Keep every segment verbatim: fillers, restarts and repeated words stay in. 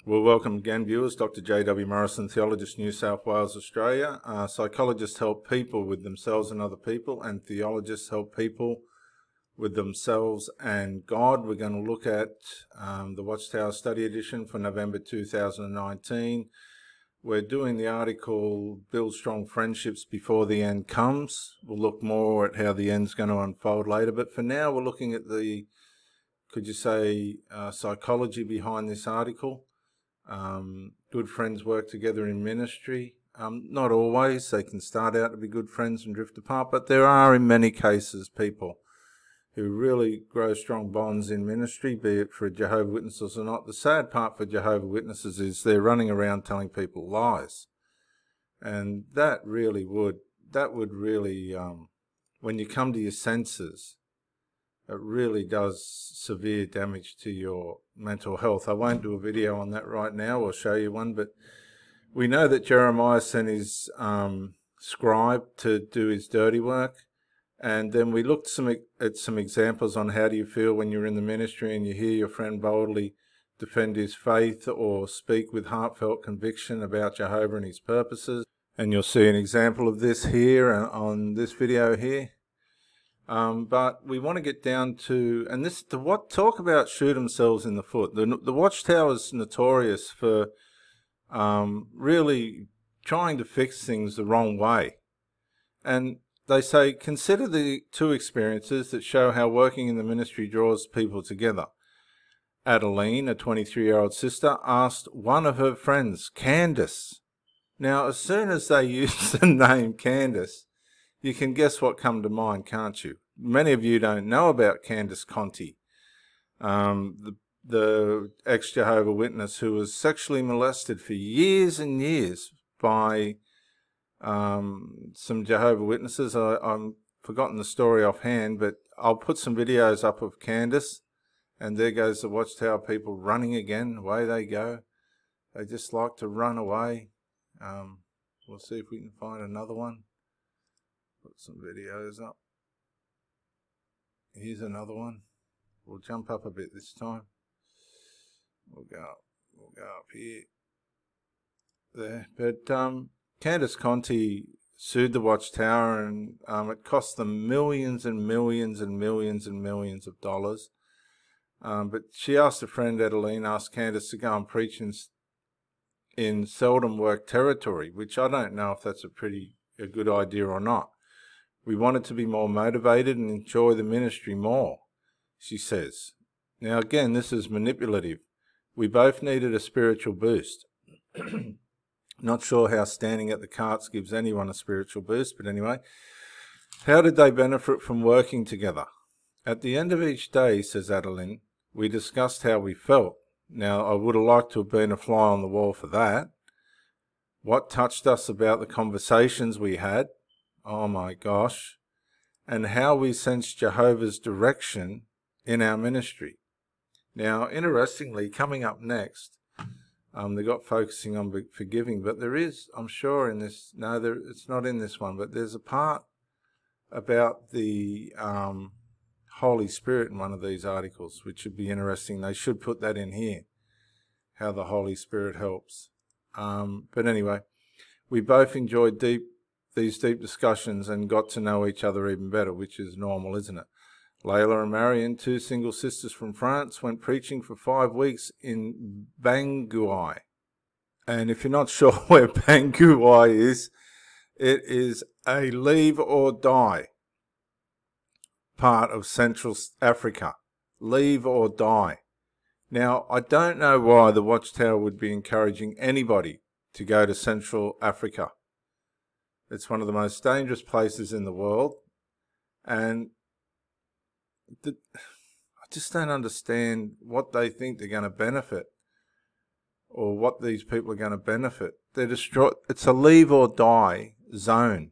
Well, welcome again, viewers. Doctor J W Morrison, theologist, New South Wales, Australia. Uh, psychologists help people with themselves and other people, and theologists help people with themselves and God. We're going to look at um, the Watchtower Study Edition for November two thousand nineteen. We're doing the article, Build Strong Friendships Before the End Comes. We'll look more at how the end's going to unfold later, but for now we're looking at the, could you say, uh, psychology behind this article. Um, good friends work together in ministry. Um, not always. They can start out to be good friends and drift apart, but there are in many cases people who really grow strong bonds in ministry, be it for Jehovah's Witnesses or not. The sad part for Jehovah's Witnesses is they're running around telling people lies. And that really would, that would really, um, when you come to your senses, it really does severe damage to your mental health. I won't do a video on that right now or show you one, but we know that Jeremiah sent his um, scribe to do his dirty work. And then we looked some, at some examples on how do you feel when you're in the ministry and you hear your friend boldly defend his faith or speak with heartfelt conviction about Jehovah and his purposes. And you'll see an example of this here on this video here. Um, but we want to get down to, and this, the what talk about shoot themselves in the foot. The, the Watchtower is notorious for um, really trying to fix things the wrong way. And they say, consider the two experiences that show how working in the ministry draws people together. Adeline, a twenty-three-year-old sister, asked one of her friends, Candace. Now, as soon as they use the name Candace, you can guess what come to mind, can't you? Many of you don't know about Candace Conti, um, the, the ex-Jehovah's Witness who was sexually molested for years and years by um, some Jehovah's Witnesses. I, I've forgotten the story offhand, but I'll put some videos up of Candace, and there goes the Watchtower people running again. Away they go. They just like to run away. Um, we'll see if we can find another one. Put some videos up. Here's another one. We'll jump up a bit this time. We'll go up. We'll go up here. There. But um, Candace Conti sued the Watchtower, and um, it cost them millions and millions and millions and millions of dollars. Um, but she asked a friend, Adeline, asked Candace to go and preach in, in seldom worked territory, which I don't know if that's a pretty a good idea or not. We wanted to be more motivated and enjoy the ministry more, she says. Now again, this is manipulative. We both needed a spiritual boost. Not sure how standing at the carts gives anyone a spiritual boost, but anyway. How did they benefit from working together? At the end of each day, says Adeline, we discussed how we felt. Now, I would have liked to have been a fly on the wall for that. What touched us about the conversations we had? Oh my gosh. And how we sense Jehovah's direction in our ministry. Now, interestingly, coming up next, um, they got focusing on forgiving, but there is, I'm sure in this, no, there, it's not in this one, but there's a part about the um, Holy Spirit in one of these articles, which would be interesting. They should put that in here, how the Holy Spirit helps. Um, but anyway, we both enjoyed deep these deep discussions and got to know each other even better, which is normal, isn't it? Layla and Marion, two single sisters from France, went preaching for five weeks in Bangui. And if you're not sure where Bangui is, it is a leave or die part of Central Africa. Leave or die. Now, I don't know why the Watchtower would be encouraging anybody to go to Central Africa. It's one of the most dangerous places in the world, and the, I just don't understand what they think they're going to benefit, or what these people are going to benefit. They're destroy. It's a leave or die zone.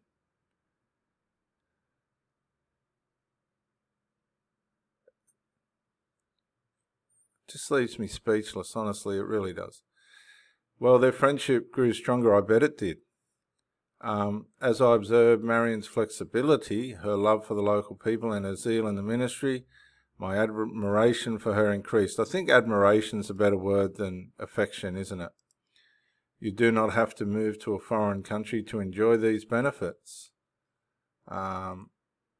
Just leaves me speechless, honestly, it really does. Well, their friendship grew stronger, I bet it did. Um, as I observed Marion's flexibility, her love for the local people and her zeal in the ministry, My admiration for her increased. I think admiration's a better word than affection, isn't it? You do not have to move to a foreign country to enjoy these benefits. Um,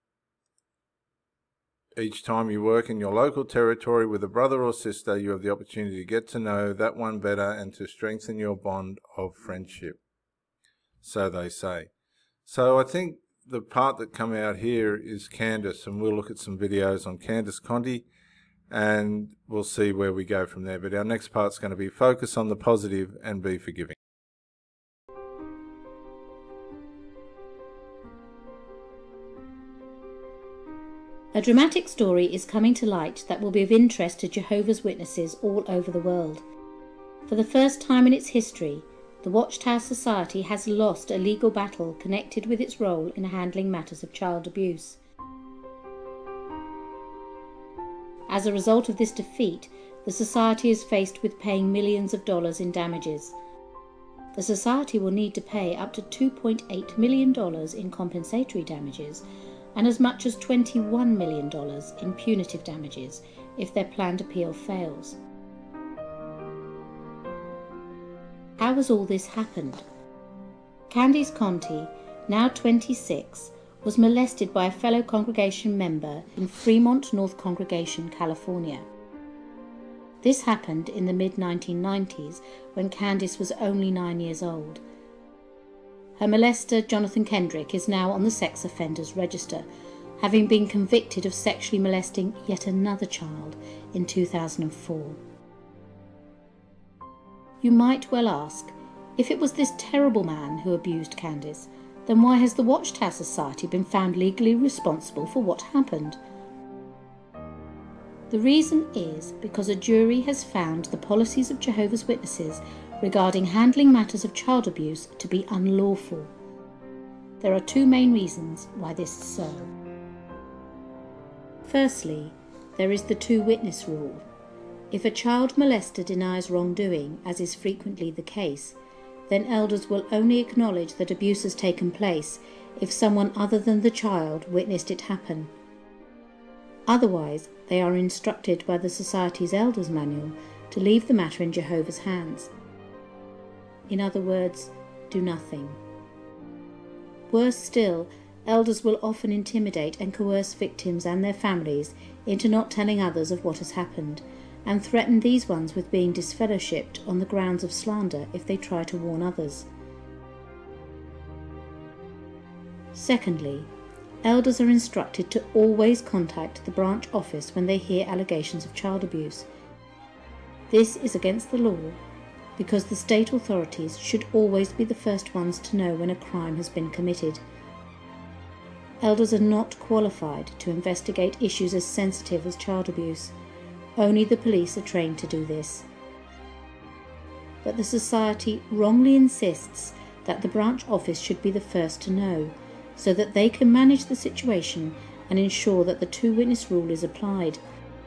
each time you work in your local territory with a brother or sister, you have the opportunity to get to know that one better and to strengthen your bond of friendship. So they say. So I think the part that come out here is Candice, and we'll look at some videos on Candice Conti, and we'll see where we go from there. But our next part's going to be focus on the positive and be forgiving. A dramatic story is coming to light that will be of interest to Jehovah's Witnesses all over the world. For the first time in its history, the Watchtower Society has lost a legal battle connected with its role in handling matters of child abuse. As a result of this defeat, the Society is faced with paying millions of dollars in damages. The Society will need to pay up to two point eight million dollars in compensatory damages and as much as twenty-one million dollars in punitive damages if their planned appeal fails. How has all this happened? Candice Conti, now twenty-six, was molested by a fellow congregation member in Fremont North Congregation, California. This happened in the mid nineteen nineties when Candice was only nine years old. Her molester, Jonathan Kendrick, is now on the sex offenders register, having been convicted of sexually molesting yet another child in two thousand four. You might well ask, if it was this terrible man who abused Candice, then why has the Watchtower Society been found legally responsible for what happened? The reason is because a jury has found the policies of Jehovah's Witnesses regarding handling matters of child abuse to be unlawful. There are two main reasons why this is so. Firstly, there is the two-witness rule. If a child molester denies wrongdoing, as is frequently the case, then elders will only acknowledge that abuse has taken place if someone other than the child witnessed it happen. Otherwise, they are instructed by the Society's Elders Manual to leave the matter in Jehovah's hands. In other words, do nothing. Worse still, elders will often intimidate and coerce victims and their families into not telling others of what has happened, and threaten these ones with being disfellowshipped on the grounds of slander if they try to warn others. Secondly, elders are instructed to always contact the branch office when they hear allegations of child abuse. This is against the law because the state authorities should always be the first ones to know when a crime has been committed. Elders are not qualified to investigate issues as sensitive as child abuse. Only the police are trained to do this. But the Society wrongly insists that the branch office should be the first to know, so that they can manage the situation and ensure that the two-witness rule is applied.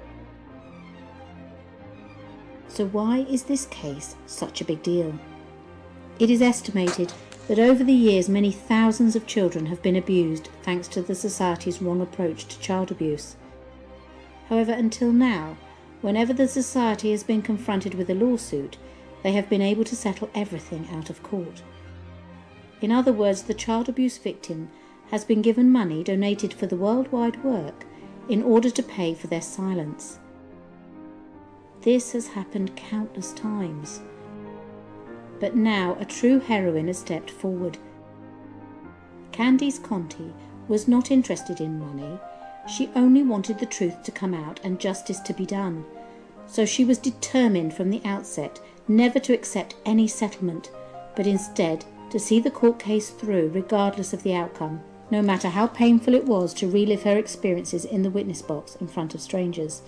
So why is this case such a big deal? It is estimated that over the years many thousands of children have been abused thanks to the Society's wrong approach to child abuse. However, until now, whenever the Society has been confronted with a lawsuit, they have been able to settle everything out of court. In other words, the child abuse victim has been given money donated for the worldwide work in order to pay for their silence. This has happened countless times. But now a true heroine has stepped forward. Candice Conti was not interested in money. She only wanted the truth to come out and justice to be done. So she was determined from the outset never to accept any settlement, but instead to see the court case through regardless of the outcome, no matter how painful it was to relive her experiences in the witness box in front of strangers.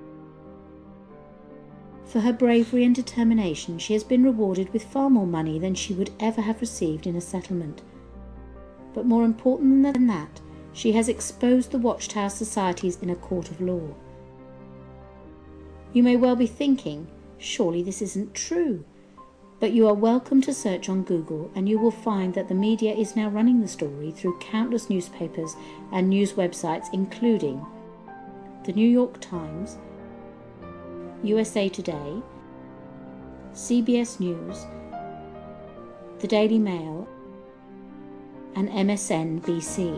For her bravery and determination, she has been rewarded with far more money than she would ever have received in a settlement. But more important than that, she has exposed the Watchtower Societies in a court of law. You may well be thinking, surely this isn't true. But you are welcome to search on Google and you will find that the media is now running the story through countless newspapers and news websites, including the New York Times, U S A Today, C B S News, the Daily Mail, and M S N B C.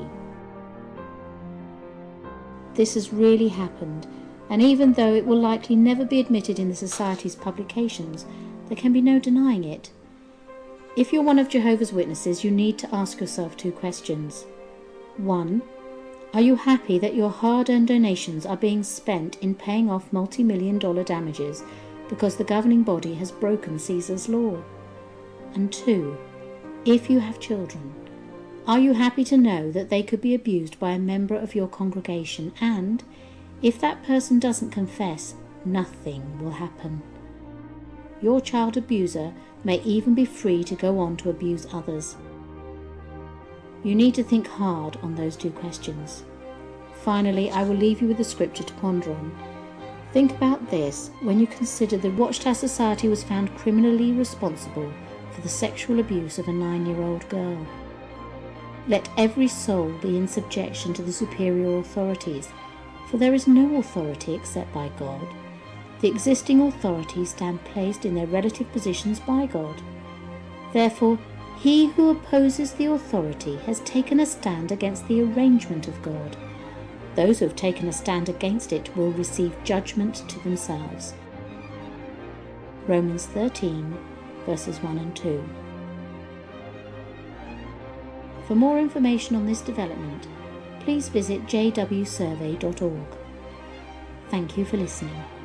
This has really happened, and even though it will likely never be admitted in the Society's publications, there can be no denying it. If you're one of Jehovah's Witnesses, you need to ask yourself two questions. One, are you happy that your hard-earned donations are being spent in paying off multi-million dollar damages because the governing body has broken Caesar's law? And two, if you have children, are you happy to know that they could be abused by a member of your congregation and, if that person doesn't confess, nothing will happen? Your child abuser may even be free to go on to abuse others. You need to think hard on those two questions. Finally, I will leave you with a scripture to ponder on. Think about this when you consider the Watchtower Society was found criminally responsible for the sexual abuse of a nine-year-old girl. Let every soul be in subjection to the superior authorities, for there is no authority except by God. The existing authorities stand placed in their relative positions by God. Therefore, he who opposes the authority has taken a stand against the arrangement of God. Those who have taken a stand against it will receive judgment to themselves. Romans thirteen, verses one and two. For more information on this development, please visit j w survey dot org. Thank you for listening.